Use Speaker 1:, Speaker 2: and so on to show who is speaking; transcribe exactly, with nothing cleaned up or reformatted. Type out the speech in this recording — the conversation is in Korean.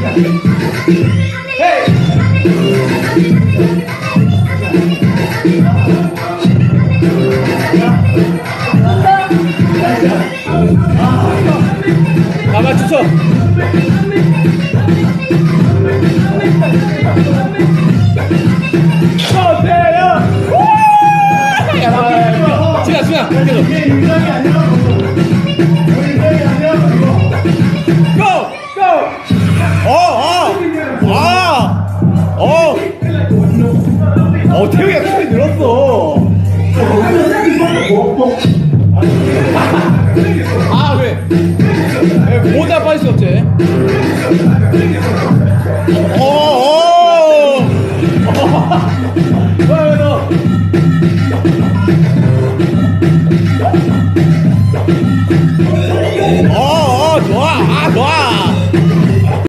Speaker 1: 아, 맞추죠. 지나 지나 계속. 고! 고! 어! 어! 아! 어! 어, 태우기가 키이 늘었어. 아, 왜? 왜 모자 빠질 수 없지? 어!